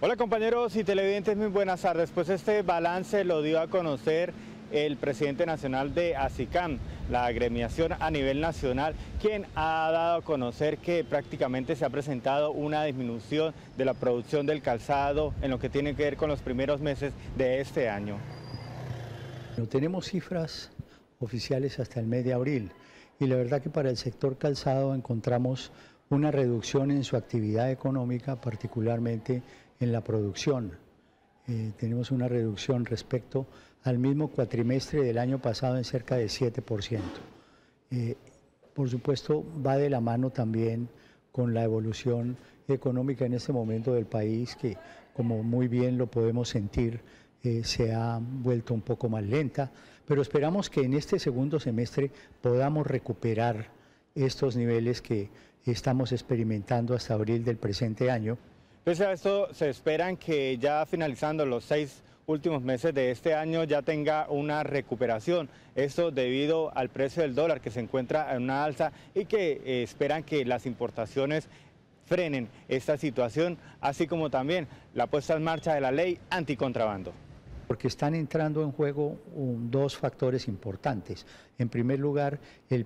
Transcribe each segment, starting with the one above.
Hola compañeros y televidentes, muy buenas tardes. Pues este balance lo dio a conocer el presidente nacional de ASICAM, la agremiación a nivel nacional, quien ha dado a conocer que prácticamente se ha presentado una disminución de la producción del calzado en lo que tiene que ver con los primeros meses de este año. No tenemos cifras oficiales hasta el mes de abril y la verdad que para el sector calzado encontramos una reducción en su actividad económica, particularmente en la producción. Tenemos una reducción respecto al mismo cuatrimestre del año pasado en cerca de 7%. Por supuesto, va de la mano también con la evolución económica en este momento del país, que como muy bien lo podemos sentir, se ha vuelto un poco más lenta, pero esperamos que en este segundo semestre podamos recuperar estos niveles que estamos experimentando hasta abril del presente año. Pese a esto, se esperan que ya finalizando los 6 últimos meses de este año ya tenga una recuperación. Esto debido al precio del dólar que se encuentra en una alza y que esperan que las importaciones frenen esta situación, así como también la puesta en marcha de la ley anticontrabando. Porque están entrando en juego dos factores importantes. En primer lugar,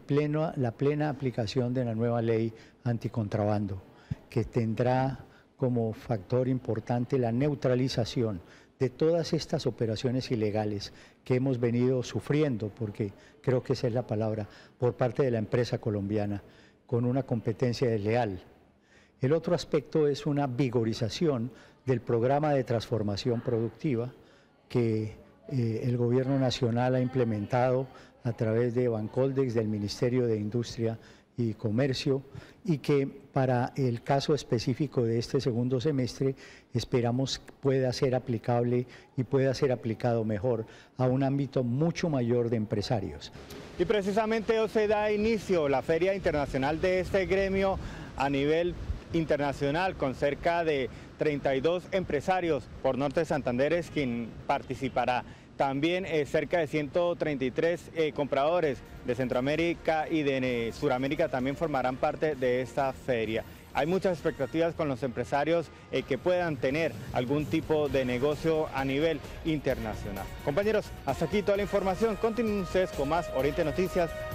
la plena aplicación de la nueva ley anticontrabando, que tendrá como factor importante la neutralización de todas estas operaciones ilegales que hemos venido sufriendo, porque creo que esa es la palabra, por parte de la empresa colombiana, con una competencia desleal. El otro aspecto es una vigorización del programa de transformación productiva que el Gobierno Nacional ha implementado a través de Bancoldex, del Ministerio de Industria y Comercio, y que para el caso específico de este segundo semestre esperamos pueda ser aplicable y pueda ser aplicado mejor a un ámbito mucho mayor de empresarios. Y precisamente hoy se da inicio la Feria Internacional de este gremio a nivel internacional, con cerca de 32 empresarios por Norte de Santander es quien participará. También cerca de 133 compradores de Centroamérica y de Suramérica también formarán parte de esta feria. Hay muchas expectativas con los empresarios que puedan tener algún tipo de negocio a nivel internacional. Compañeros, hasta aquí toda la información. Continúen ustedes con más Oriente Noticias.